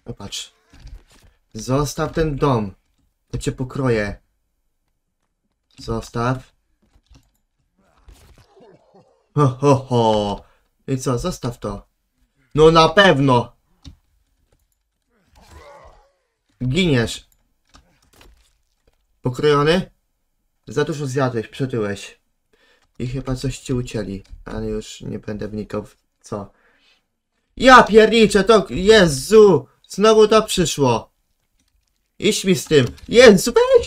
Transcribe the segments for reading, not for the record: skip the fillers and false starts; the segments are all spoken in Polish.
Popatrz. Zostaw ten dom. To cię pokroję. Zostaw. Ho, ho, ho. I co, zostaw to. No na pewno. Giniesz. Pokrojony? Za dużo zjadłeś, przytyłeś. I chyba coś ci ucięli. Ale już nie będę wnikał w co. Ja pierniczę, to... Jezu! Znowu to przyszło. Idź mi z tym. Jezu, weź!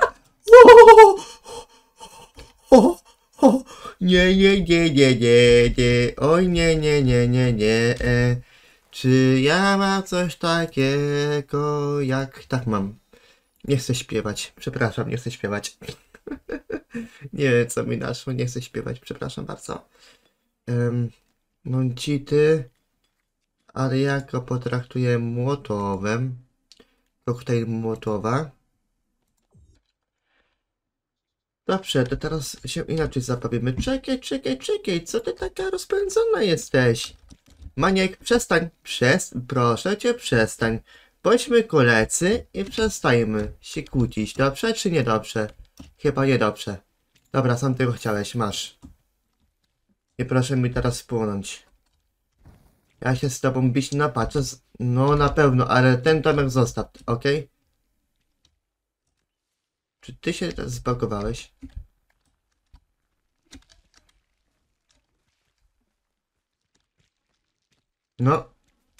Nie, nie, nie, nie, nie, nie. Oj, nie, nie, nie, nie, nie. Czy ja mam coś takiego jak... Tak mam. Nie chcę śpiewać. Przepraszam, nie chcę śpiewać. Nie wiem, co mi naszło. Nie chcę śpiewać. Przepraszam bardzo. Mam cheaty. Ale ja go potraktuję młotowem. Koktajl młotowa. Dobrze, to teraz się inaczej zabawimy. Czekaj, czekaj, czekaj. Co ty taka rozpędzona jesteś? Maniek, przestań. Proszę cię, przestań. Bądźmy koledzy i przestańmy się kłócić. Dobrze czy niedobrze? Chyba niedobrze. Dobra, sam tego chciałeś, masz. I proszę mi teraz wpłynąć. Ja się z tobą bić napatrzę. No na pewno, ale ten domek zostaw, ok? Czy ty się zbagowałeś? No.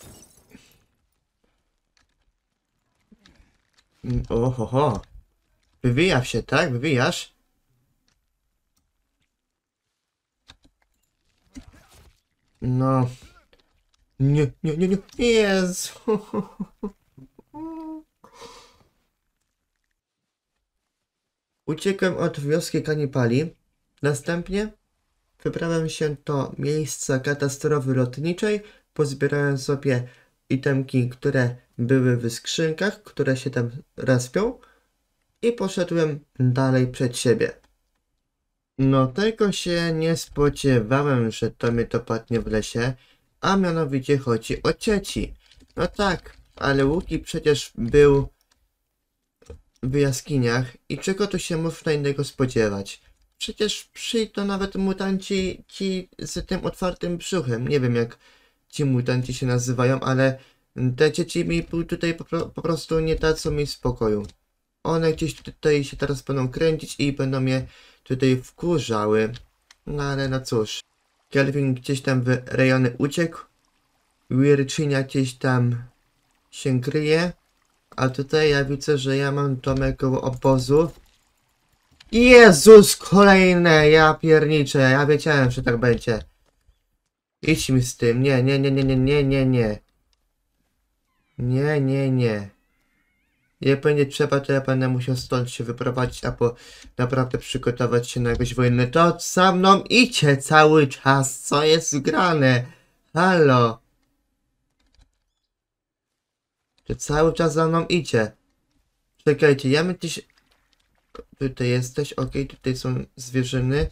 Ohoho. Wywijasz się, tak? Wywijasz? No. Nie, nie, nie, nie. Jezu. Uciekłem od wioski kanibali. Następnie wybrałem się do miejsca katastrofy lotniczej. Pozbierałem sobie itemki, które były w skrzynkach, które się tam respią. I poszedłem dalej przed siebie. No tego się nie spodziewałem, że to mnie dopadnie w lesie, a mianowicie chodzi o cieci. No tak, ale Łuki przecież był w jaskiniach i czego tu się można innego spodziewać? Przecież przyjdą nawet mutanci ci z tym otwartym brzuchem. Nie wiem jak ci mutanci się nazywają, ale te dzieci mi tutaj po prostu nie dadzą mi spokoju. One gdzieś tutaj się teraz będą kręcić i będą mnie tutaj wkurzały. No ale no cóż. Kelvin gdzieś tam w rejony uciekł. Wirczynia gdzieś tam się kryje. A tutaj ja widzę, że ja mam domek koło obozu. Jezus, kolejne! Ja pierniczę, ja wiedziałem, że tak będzie. Idź mi z tym. Nie, nie, nie, nie, nie, nie, nie, nie. Nie, nie, nie. Jak będzie trzeba, to ja będę musiał stąd się wyprowadzić, albo naprawdę przygotować się na jakąś wojnę. To za mną idźcie cały czas, co jest grane? Halo? To cały czas za mną idzie. Czekajcie, ja bym gdzieś... Tutaj jesteś, ok, tutaj są zwierzyny.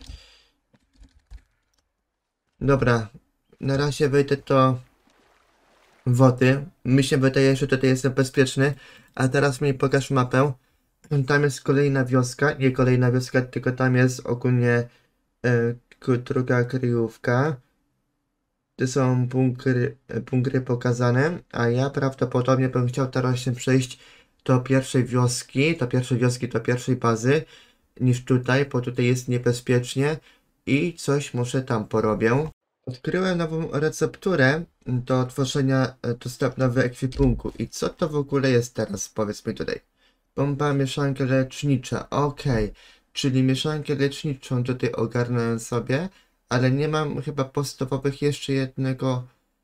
Dobra, na razie wejdę do wody. Mi się wydaje, że tutaj jestem bezpieczny. A teraz mi pokaż mapę. Tam jest kolejna wioska, nie kolejna wioska, tylko tam jest ogólnie druga kryjówka. Tu są bunkry pokazane, a ja prawdopodobnie bym chciał teraz się przejść do pierwszej wioski, do pierwszej bazy, niż tutaj, bo tutaj jest niebezpiecznie i coś może tam porobię. Odkryłem nową recepturę do tworzenia dostępnego ekwipunku. I co to w ogóle jest teraz? Powiedz mi tutaj. Bomba mieszanka lecznicza. Okej. Czyli mieszankę leczniczą tutaj ogarnąłem sobie, ale nie mam chyba podstawowych jeszcze jednego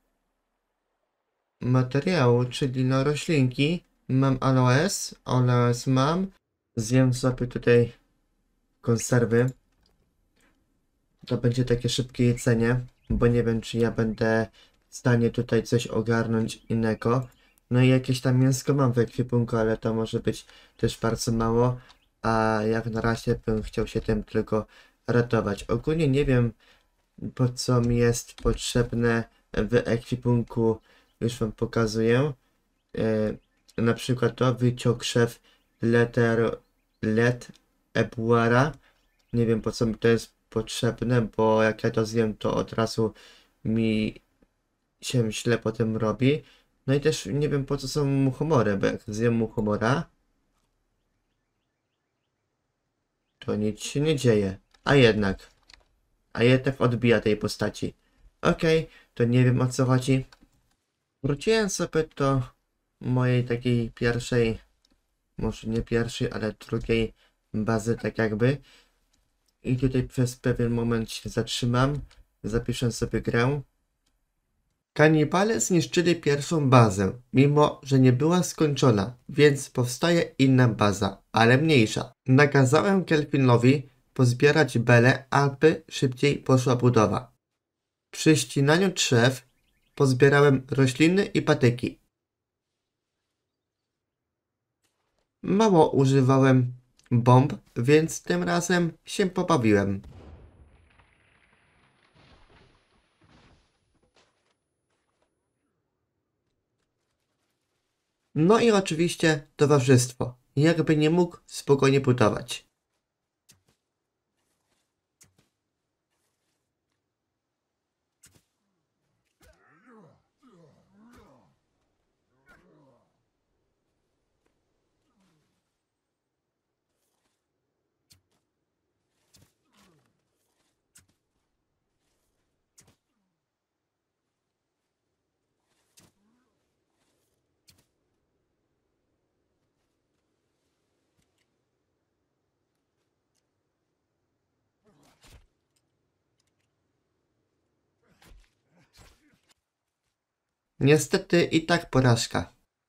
materiału, czyli no roślinki. Mam aloes mam. Zjem sobie tutaj konserwy. To będzie takie szybkie jedzenie, bo nie wiem, czy ja będę w stanie tutaj coś ogarnąć innego. No i jakieś tam mięsko mam w ekwipunku, ale to może być też bardzo mało, a jak na razie bym chciał się tym tylko ratować. Ogólnie nie wiem, po co mi jest potrzebne w ekwipunku, już wam pokazuję. na przykład to wyciął krzew Let Ebuara. Nie wiem po co mi to jest potrzebne, bo jak ja to zjem, to od razu mi się źle potem robi. No i też nie wiem po co są muchomory, bo jak zjem muchomora, to nic się nie dzieje. A jednak odbija tej postaci. Okej, to nie wiem o co chodzi. Wróciłem sobie do mojej takiej pierwszej, może nie pierwszej, ale drugiej bazy tak jakby. I tutaj przez pewien moment się zatrzymam, zapiszę sobie grę. Kanibale zniszczyli pierwszą bazę, mimo że nie była skończona, więc powstaje inna baza, ale mniejsza. Nakazałem Kelvinowi pozbierać bele, aby szybciej poszła budowa. Przy ścinaniu drzew pozbierałem rośliny i patyki. Mało używałem bomb, więc tym razem się pobawiłem. No i oczywiście towarzystwo. Jakby nie mógł spokojnie budować. Niestety i tak porażka.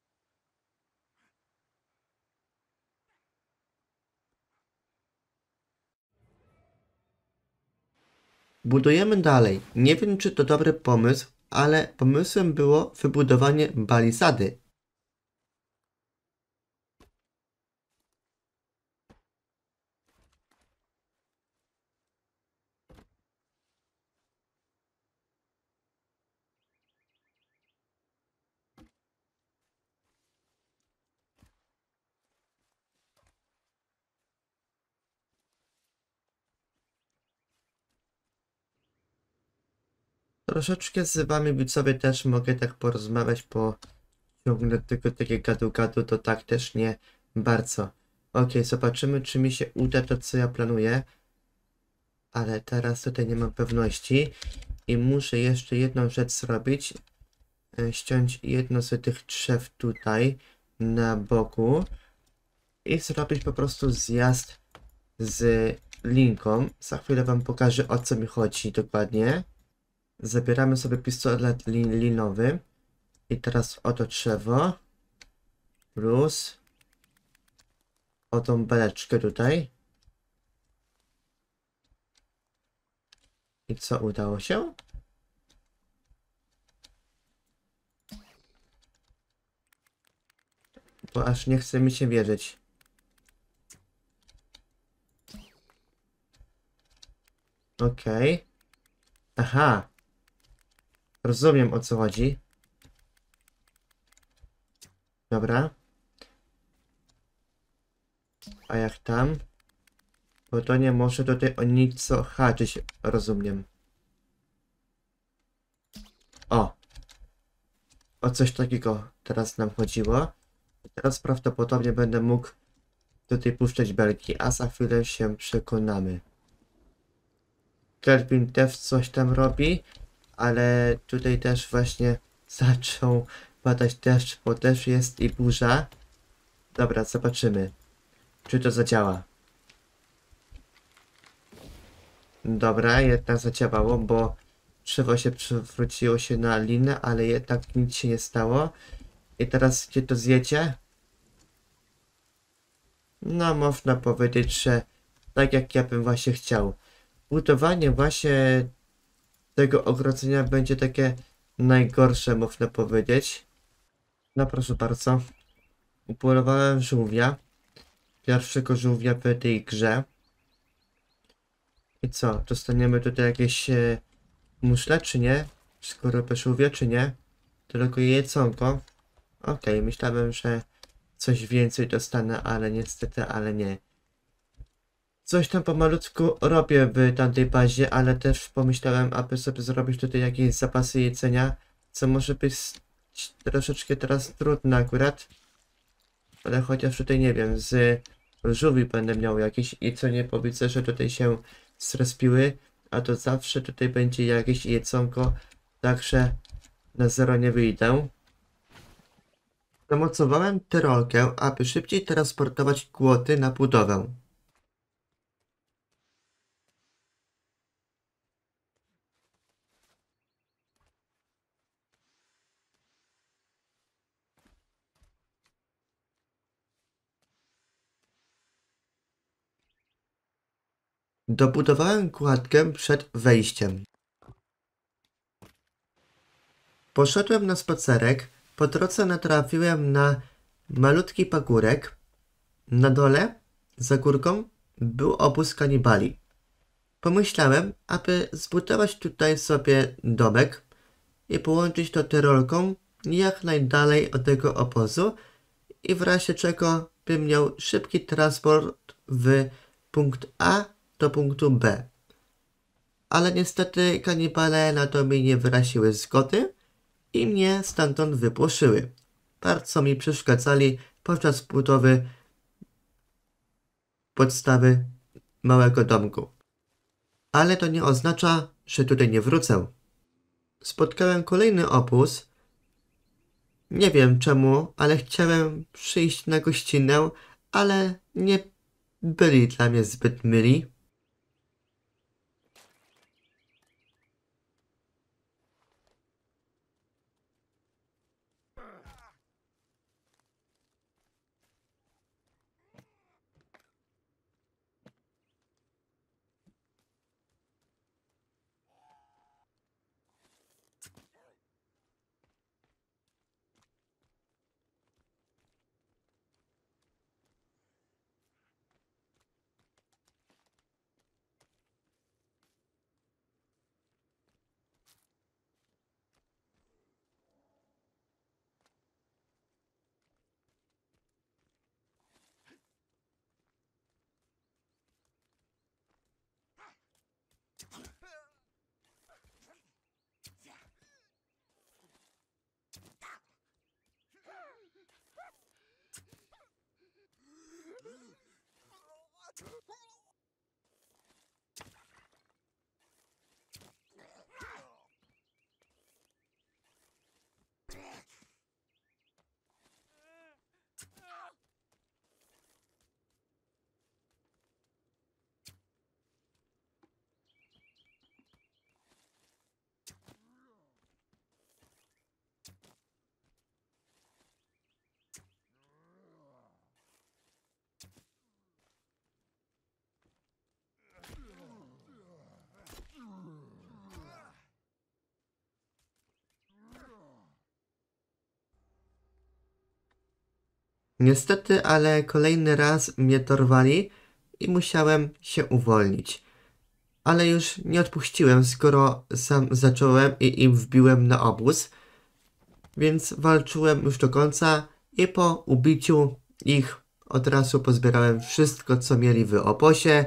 Budujemy dalej. Nie wiem, czy to dobry pomysł, ale pomysłem było wybudowanie balisady. Troszeczkę z wami widzowie też mogę tak porozmawiać, bo ciągle tylko takie gadu-gadu to tak też nie bardzo. Okej, zobaczymy czy mi się uda to co ja planuję. Ale teraz tutaj nie mam pewności. I muszę jeszcze jedną rzecz zrobić. Ściąć jedno z tych drzew tutaj na boku. I zrobić po prostu zjazd z linką. Za chwilę wam pokażę o co mi chodzi dokładnie. Zabieramy sobie pistolet linowy. I teraz oto drzewo. Plus o tą beleczkę tutaj. I co, udało się? Bo aż nie chce mi się wierzyć. Okej. Aha. Rozumiem o co chodzi. Dobra. A jak tam? Bo to nie może tutaj o nic haczyć, rozumiem. O! O coś takiego teraz nam chodziło. Teraz prawdopodobnie będę mógł tutaj puszczać belki, a za chwilę się przekonamy. Kelvin też coś tam robi, ale tutaj też właśnie zaczął padać deszcz, bo też jest i burza. Dobra, zobaczymy, czy to zadziała. Dobra, jednak zadziałało, bo drzewo się przewróciło się na linę, ale jednak nic się nie stało. I teraz gdzie to zjecie? No, można powiedzieć, że tak jak ja bym właśnie chciał. Budowanie właśnie tego ogrodzenia będzie takie najgorsze, można powiedzieć. No proszę bardzo. Upolowałem żółwia. Pierwszego żółwia w tej grze. I co? Dostaniemy tutaj jakieś muszle, czy nie? Skorupę żółwia, czy nie? Tylko jedzonko. Okej, myślałem, że coś więcej dostanę, ale niestety, ale nie. Coś tam pomalutku robię w tamtej bazie, ale też pomyślałem, aby sobie zrobić tutaj jakieś zapasy jedzenia, co może być troszeczkę teraz trudne akurat. Ale chociaż tutaj nie wiem, z żółwi będę miał jakieś i co nie powiedzę, że tutaj się zrespiły, a to zawsze tutaj będzie jakieś jedzonko, także na zero nie wyjdę. Zamocowałem tyrolkę, aby szybciej transportować kłoty na budowę. Dobudowałem kładkę przed wejściem. Poszedłem na spacerek, po drodze natrafiłem na malutki pagórek. Na dole, za górką, był obóz kanibali. Pomyślałem, aby zbudować tutaj sobie domek i połączyć to tyrolką jak najdalej od tego obozu i w razie czego bym miał szybki transport w punkt A do punktu B. Ale niestety kanibale na to mi nie wyraziły zgody i mnie stamtąd wypłoszyły. Bardzo mi przeszkadzali podczas budowy podstawy małego domku. Ale to nie oznacza, że tutaj nie wrócę. Spotkałem kolejny obóz. Nie wiem czemu, ale chciałem przyjść na gościnę, ale nie byli dla mnie zbyt myli. Niestety, ale kolejny raz mnie dorwali i musiałem się uwolnić. Ale już nie odpuściłem, skoro sam zacząłem i im wbiłem na obóz, więc walczyłem już do końca i po ubiciu ich od razu pozbierałem wszystko, co mieli w obozie,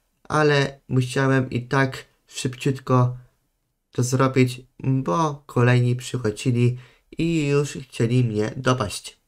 ale musiałem i tak szybciutko to zrobić, bo kolejni przychodzili i już chcieli mnie dopaść.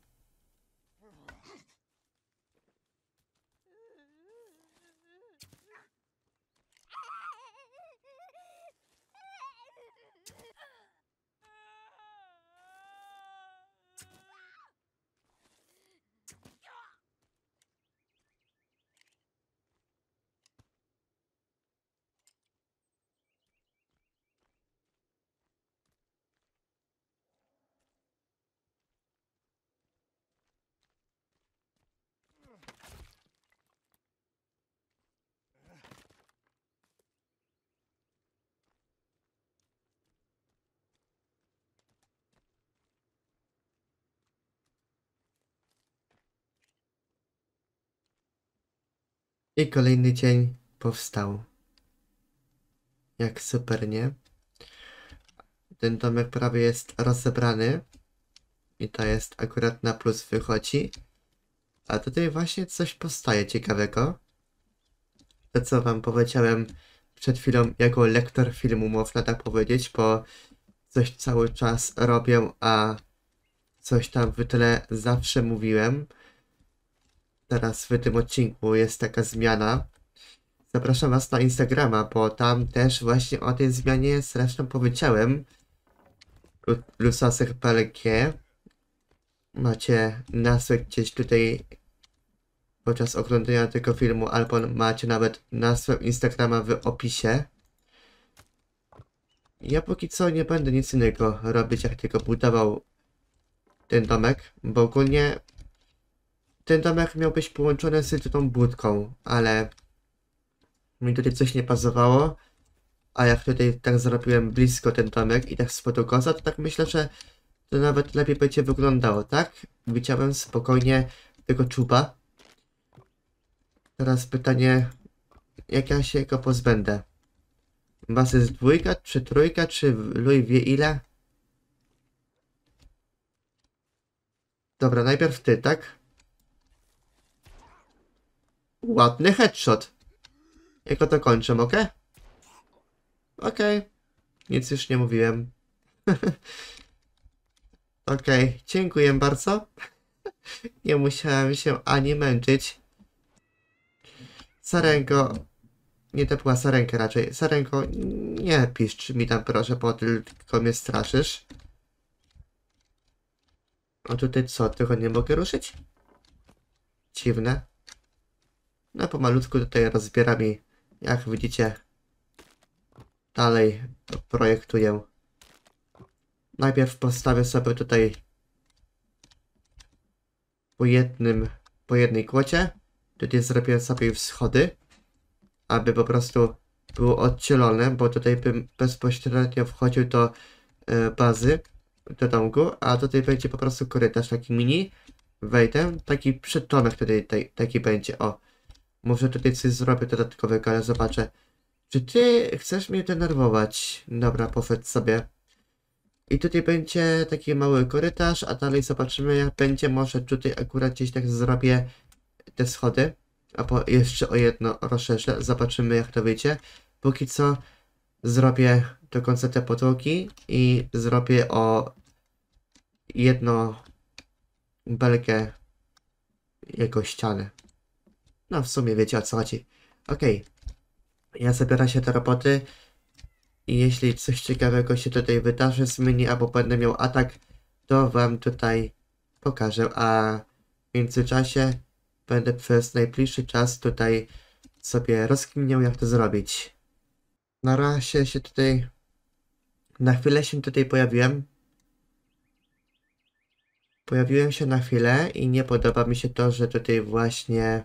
I kolejny dzień powstał. Jak super, nie? Ten domek prawie jest rozebrany. I to jest akurat na plus wychodzi. A tutaj właśnie coś powstaje ciekawego. To co wam powiedziałem przed chwilą jako lektor filmu, można tak powiedzieć, bo coś cały czas robię, a coś tam w tle zawsze mówiłem. Teraz w tym odcinku jest taka zmiana. Zapraszam was na Instagrama, bo tam też właśnie o tej zmianie zresztą powiedziałem. Lusasek.plg. Macie nazwę gdzieś tutaj podczas oglądania tego filmu, albo macie nawet nazwę Instagrama w opisie. Ja póki co nie będę nic innego robić, jak tylko budował ten domek, bo ogólnie ten domek miał być połączony z tą budką, ale mi tutaj coś nie pasowało, a jak tutaj tak zrobiłem blisko ten domek i tak z fotokosa, to tak myślę, że to nawet lepiej będzie wyglądało, tak? Widziałem spokojnie tego czuba. Teraz pytanie, jak ja się go pozbędę? Was jest dwójka, czy trójka, czy Louis wie ile? Dobra, najpierw ty, tak? Ładny headshot. Jak to kończę, ok? Okej. Nic już nie mówiłem. Okej, dziękuję bardzo. Nie musiałem się ani męczyć. Sarenko. Nie, to była Sarenka raczej. Sarenko, nie piszcz mi tam proszę, bo tylko mnie straszysz. A tutaj co? Tylko nie mogę ruszyć? Dziwne. No pomalutku tutaj rozbieram i jak widzicie dalej projektuję. Najpierw postawię sobie tutaj po jednej kłocie. Tutaj zrobię sobie wschody, aby po prostu było oddzielone, bo tutaj bym bezpośrednio wchodził do bazy, do domku, a tutaj będzie po prostu korytarz taki mini. Wejdę, taki przydomek tutaj taki będzie, o. Może tutaj coś zrobię dodatkowego, ale zobaczę. Czy ty chcesz mnie denerwować? Dobra, powiedz sobie. I tutaj będzie taki mały korytarz, a dalej zobaczymy jak będzie. Może tutaj akurat gdzieś tak zrobię te schody. Albo jeszcze o jedno rozszerzę. Zobaczymy jak to wyjdzie. Póki co zrobię do końca te podłogi i zrobię o jedno belkę jego ściany. No w sumie wiecie o co chodzi. Okej. Ja zabieram się do roboty. I jeśli coś ciekawego się tutaj wydarzy z mini, albo będę miał atak, to wam tutaj pokażę, a w międzyczasie będę przez najbliższy czas tutaj sobie rozkminiał jak to zrobić. Na razie się tutaj, na chwilę się tutaj pojawiłem. Pojawiłem się na chwilę i nie podoba mi się to, że tutaj właśnie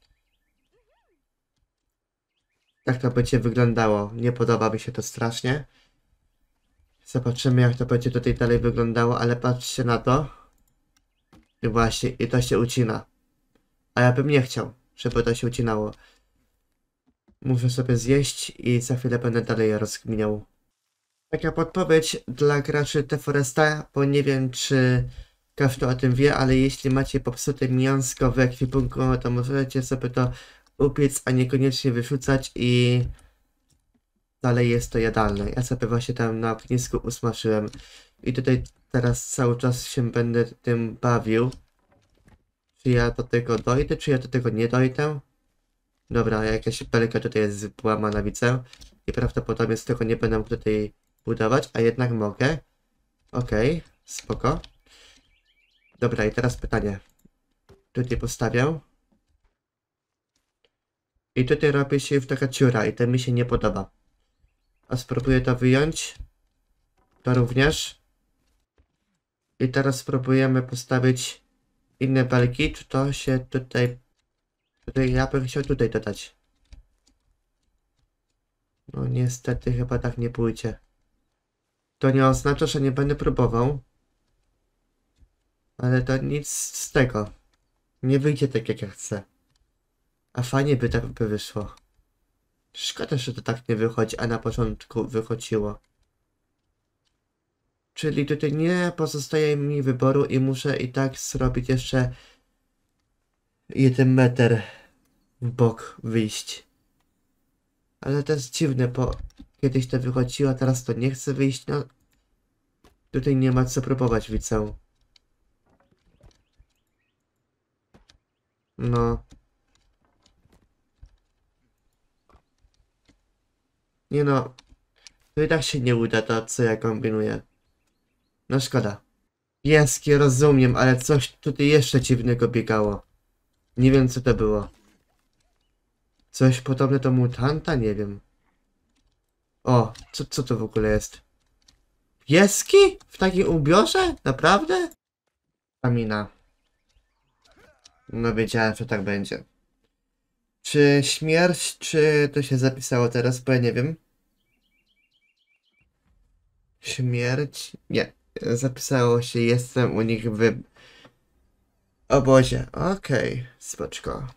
tak to będzie wyglądało. Nie podoba mi się to strasznie. Zobaczymy jak to będzie tutaj dalej wyglądało, ale patrzcie na to. I właśnie, i to się ucina. A ja bym nie chciał, żeby to się ucinało. Muszę sobie zjeść i za chwilę będę dalej rozkminiał. Taka podpowiedź dla graczy T-Foresta, bo nie wiem czy każdy o tym wie, ale jeśli macie popsute mięsko w ekwipunku, to możecie sobie to upiec, a niekoniecznie wyrzucać i dalej jest to jadalne. Ja sobie właśnie tam na ognisku usmażyłem i tutaj teraz cały czas się będę tym bawił. Czy ja do tego dojdę, czy ja do tego nie dojdę? Dobra, jakaś belka tutaj jest połamana, widzę. I prawdopodobnie z tego nie będę mógł tutaj budować, a jednak mogę. Okej, spoko. Dobra, i teraz pytanie. Tutaj postawię. I tutaj robi się już taka dziura i to mi się nie podoba. A spróbuję to wyjąć. To również. I teraz spróbujemy postawić inne belki. Czy to się tutaj... Tutaj ja bym chciał tutaj dodać. No niestety chyba tak nie pójdzie. To nie oznacza, że nie będę próbował. Ale to nic z tego. Nie wyjdzie tak jak ja chcę. A fajnie by tak by wyszło. Szkoda, że to tak nie wychodzi, a na początku wychodziło. Czyli tutaj nie pozostaje mi wyboru i muszę i tak zrobić jeszcze 1 metr w bok wyjść. Ale to jest dziwne, bo kiedyś to wychodziło, a teraz to nie chce wyjść. No, tutaj nie ma co próbować, widzę. No. Nie no. To i tak się nie uda to, co ja kombinuję. No szkoda. Pieski, rozumiem, ale coś tutaj jeszcze dziwnego biegało. Nie wiem, co to było. Coś podobne do mutanta? Nie wiem. O, co to w ogóle jest? Pieski? W takim ubiorze? Naprawdę? Amina. No wiedziałem, że tak będzie. Czy śmierć, czy to się zapisało teraz, bo ja nie wiem. Śmierć? Nie. Zapisało się, jestem u nich w obozie. Okej, spoczko.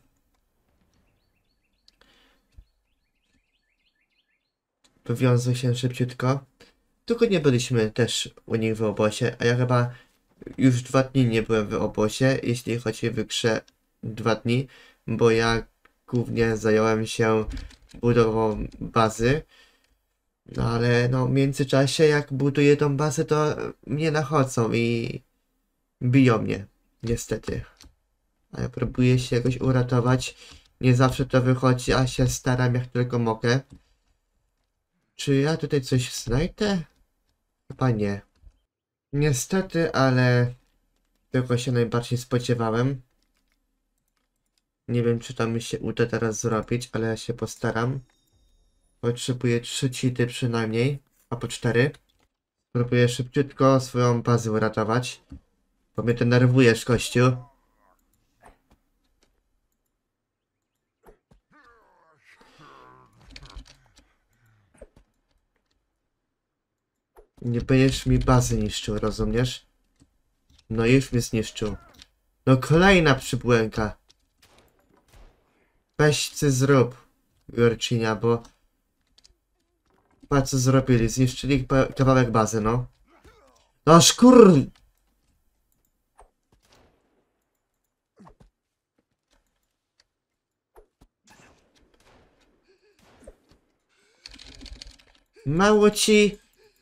Wywiązuj się szybciutko. Tylko nie byliśmy też u nich w obozie, a ja chyba już 2 dni nie byłem w obozie, jeśli chodzi o grze 2 dni, bo ja głównie zająłem się budową bazy. No ale no w międzyczasie jak buduję tą bazę, to mnie nachodzą i biją mnie, niestety. A ja próbuję się jakoś uratować. Nie zawsze to wychodzi, a się staram jak tylko mogę. Czy ja tutaj coś znajdę? Chyba nie. Niestety, ale tego się najbardziej spodziewałem. Nie wiem, czy to mi się uda teraz zrobić, ale ja się postaram. Potrzebuję 3 cheaty przynajmniej, albo 4. Próbuję szybciutko swoją bazę uratować, bo mnie denerwujesz, kościół. Nie będziesz mi bazy niszczył, rozumiesz? No już mnie zniszczył. No kolejna przybłęka. Weź ty zrób, Jurczynia, bo... Patrz co zrobili, zniszczyli kawałek bazy, no. No szkur... Mało ci...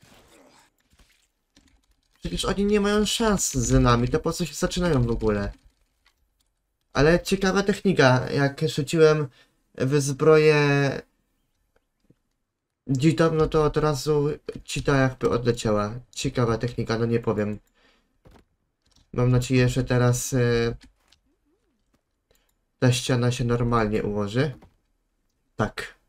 Przecież oni nie mają szans z nami, to po co się zaczynają w ogóle? Ale ciekawa technika, jak rzuciłem w zbroję Gitą, no to od razu Gita jakby odleciała. Ciekawa technika, no nie powiem. Mam nadzieję, że teraz ta ściana się normalnie ułoży. Tak.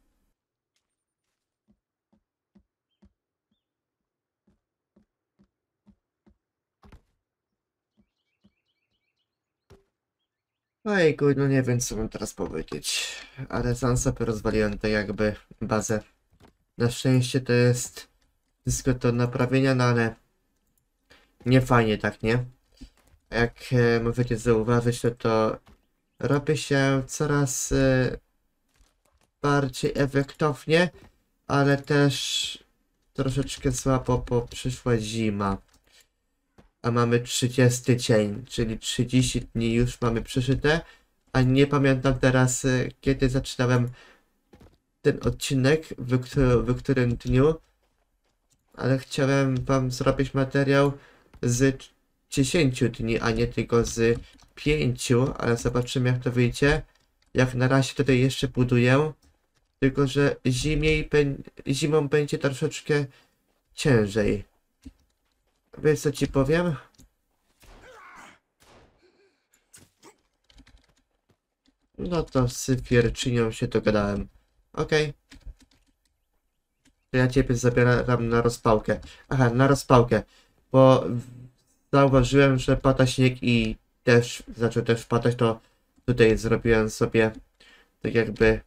Ojku, no nie wiem co mam teraz powiedzieć. Ale sam sobie rozwaliłem tak jakby bazę. Na szczęście to jest wszystko do naprawienia, no ale nie fajnie tak, nie? Jak możecie zauważyć, to robi się coraz bardziej efektownie, ale też troszeczkę słabo, bo przyszła zima. A mamy 30 dzień, czyli 30 dni już mamy przeszyte, a nie pamiętam teraz kiedy zaczynałem ten odcinek, w którym dniu, ale chciałem wam zrobić materiał z 10 dni, a nie tylko z 5, ale zobaczymy jak to wyjdzie. Jak na razie tutaj jeszcze buduję, tylko że zimą będzie troszeczkę ciężej. Wiesz co ci powiem? No to z Wierczynią się dogadałem. Okej. To ja ciebie zabieram na rozpałkę. Aha, na rozpałkę. Bo zauważyłem, że pada śnieg i deszcz zaczął też padać, to tutaj zrobiłem sobie tak jakby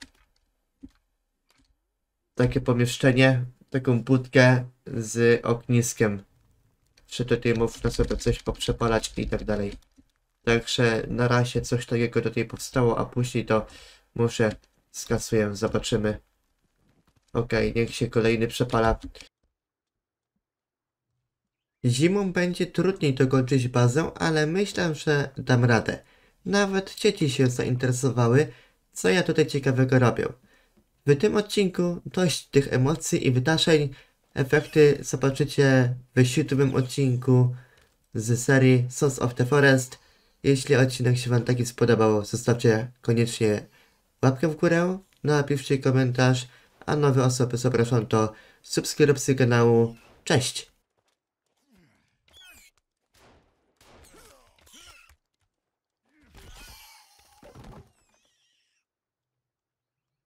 takie pomieszczenie, taką budkę z ogniskiem. Czy tutaj można sobie coś poprzepalać i tak dalej. Także na razie coś takiego tutaj powstało, a później to może skasuję, zobaczymy. Okej, niech się kolejny przepala. Zimą będzie trudniej dokończyć bazę, ale myślę, że dam radę. Nawet dzieci się zainteresowały, co ja tutaj ciekawego robię. W tym odcinku dość tych emocji i wydarzeń. Efekty zobaczycie w 7 odcinku z serii Sons of the Forest. Jeśli odcinek się Wam taki spodobał, zostawcie koniecznie łapkę w górę, napiszcie komentarz, a nowe osoby zapraszam do subskrypcji kanału. Cześć!